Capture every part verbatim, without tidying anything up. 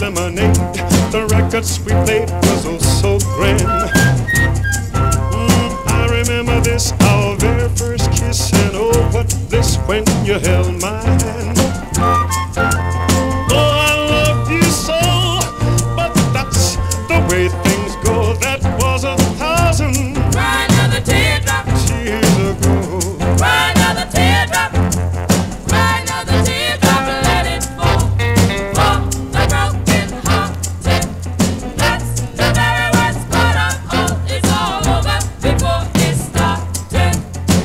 lemonade. The records we played was oh so grand. Mm, I remember this, our very first kiss, and oh, what bliss when you held my hand. Oh, I loved you so, but that's the way things go. That was a thousand. Cry another teardrop. Years ago. Cry another teardrop. Cry another teardrop. Let it fall for the broken hearted. That's the very worst part of all. It's all over before it started.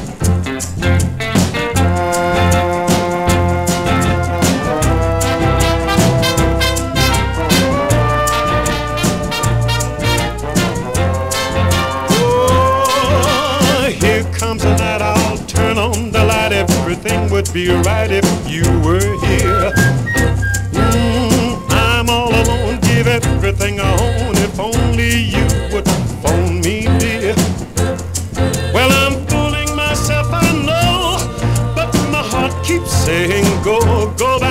Oh, here comes the night. I'll turn on the light. Everything would be right if you were here. Mm, I'm all alone. Give everything I own. If only you would phone me, dear. Well, I'm fooling myself, I know, but my heart keeps saying go, go back.